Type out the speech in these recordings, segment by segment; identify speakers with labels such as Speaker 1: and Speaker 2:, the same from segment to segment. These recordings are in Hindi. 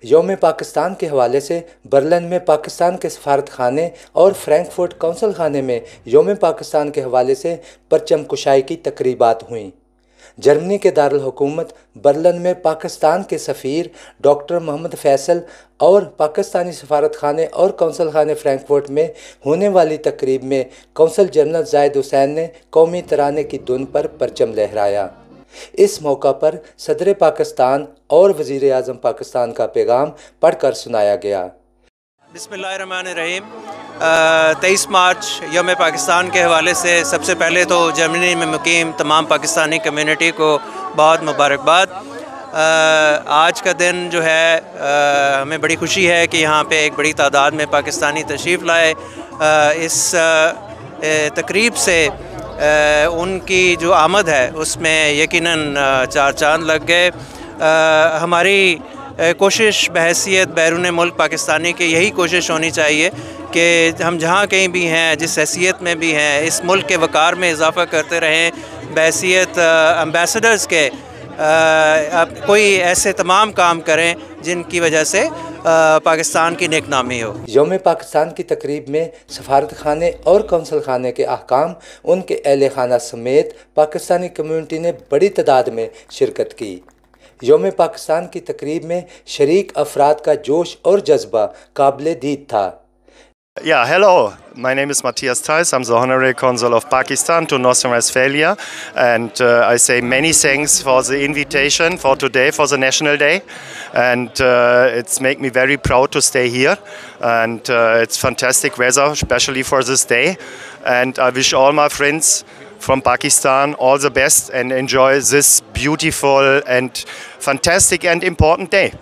Speaker 1: यौम पाकिस्तान के हवाले से बर्लिन में पाकिस्तान के सफारत खाने और फ्रैंकफर्ट कौंसल खाने में यौम पाकिस्तान के हवाले से परचम कुशाई की तकरीबात हुईं। जर्मनी के दारुल हुकूमत बर्लिन में पाकिस्तान के सफ़ीर डॉक्टर मोहम्मद फैसल और पाकिस्तानी सफारत खाने और कौंसल खाने फ्रैंकफर्ट में होने वाली तकरीब में कौंसल जनरल जाहिद हुसैन ने कौमी तराने की धुन पर परचम लहराया। इस मौका पर सदर पाकिस्तान और वज़ीर आज़म पाकिस्तान का पैगाम पढ़कर सुनाया गया।
Speaker 2: बिस्मिल्लाहिर्रहमानिर्रहीम। 23 मार्च यौम पाकिस्तान के हवाले से सबसे पहले तो जर्मनी में मुकीम तमाम पाकिस्तानी कम्युनिटी को बहुत मुबारकबाद। आज का दिन जो है हमें बड़ी खुशी है कि यहाँ पे एक बड़ी तादाद में पाकिस्तानी तशरीफ़ लाए। इस तकरीब से उनकी जो आमद है उसमें यकीनन चार चांद लग गए। हमारी कोशिश बहैसियत बैरून मुल्क पाकिस्तानी की यही कोशिश होनी चाहिए कि हम जहाँ कहीं भी हैं, जिस हैसियत में भी हैं, इस मुल्क के वक़ार में इजाफ़ा करते रहें। बहैसियत एम्बेसडर्स के अब कोई ऐसे तमाम काम करें जिनकी वजह से पाकिस्तान की नेकनामी हो।
Speaker 1: यौम पाकिस्तान की तकरीब में सफारत खाने और कौंसल खाने के अहकाम, उनके अहल खाना समेत पाकिस्तानी कम्यूनिटी ने बड़ी तादाद में शिरकत की। यौम पाकिस्तान की तकरीब में शरीक अफराद का जोश और जज्बा काबिल दीद था।
Speaker 3: Yeah, hello. My name is Matthias Theis. I'm the Honorary Consul of Pakistan to North Rhine-Westphalia, and I say many thanks for the invitation for today, for the National Day, and it's make me very proud to stay here, and it's fantastic weather, especially for this day, and I wish all my friends from Pakistan all the best and enjoy this beautiful and fantastic and important day.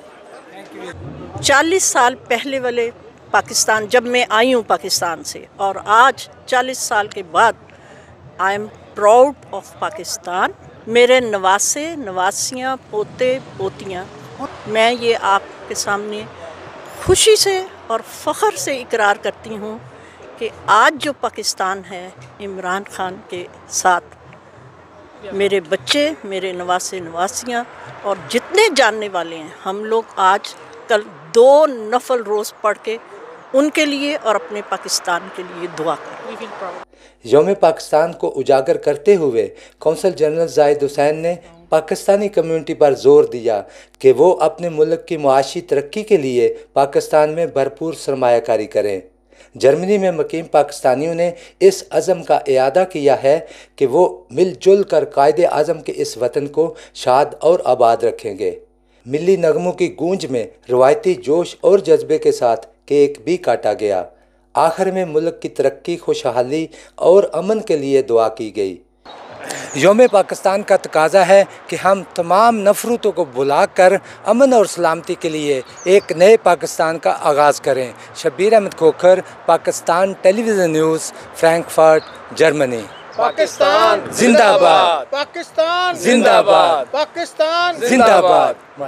Speaker 4: 40 साल पहले वाले पाकिस्तान, जब मैं आई हूँ पाकिस्तान से, और आज 40 साल के बाद I am proud of Pakistan. मेरे नवासे नवासियाँ, पोते पोतियाँ, मैं ये आपके सामने खुशी से और फ़ख्र से इकरार करती हूँ कि आज जो पाकिस्तान है इमरान खान के साथ, मेरे बच्चे, मेरे नवासे नवासियाँ और जितने जानने वाले हैं, हम लोग आज कल 2 नफल रोज़ पढ़ के उनके लिए और अपने पाकिस्तान के लिए दुआ करें।
Speaker 1: यौम पाकिस्तान को उजागर करते हुए कौंसल जनरल जाहिद हुसैन ने पाकिस्तानी कम्युनिटी पर जोर दिया कि वो अपने मुल्क की मुआशी तरक्की के लिए पाकिस्तान में भरपूर सरमायाकारी करें। जर्मनी में मुकीम पाकिस्तानियों ने इस अज़म का इयादा किया है कि वो मिलजुल कर कायदे आज़म के इस वतन को शाद और आबाद रखेंगे। मिली नगमों की गूंज में रवायती जोश और जज्बे के साथ केक भी काटा गया। आखिर में मुल्क की तरक्की, खुशहाली और अमन के लिए दुआ की गई। यौम पाकिस्तान का तकाजा है कि हम तमाम नफरतों को भुलाकर अमन और सलामती के लिए एक नए पाकिस्तान का आगाज़ करें। Shabbir Ahmed Khokhar, Pakistan television news, Frankfurt, Germany.
Speaker 5: Pakistan
Speaker 1: जिंदाबाद,
Speaker 5: पाकिस्तान
Speaker 1: जिंदाबाद,
Speaker 5: पाकिस्तान
Speaker 1: जिंदाबाद।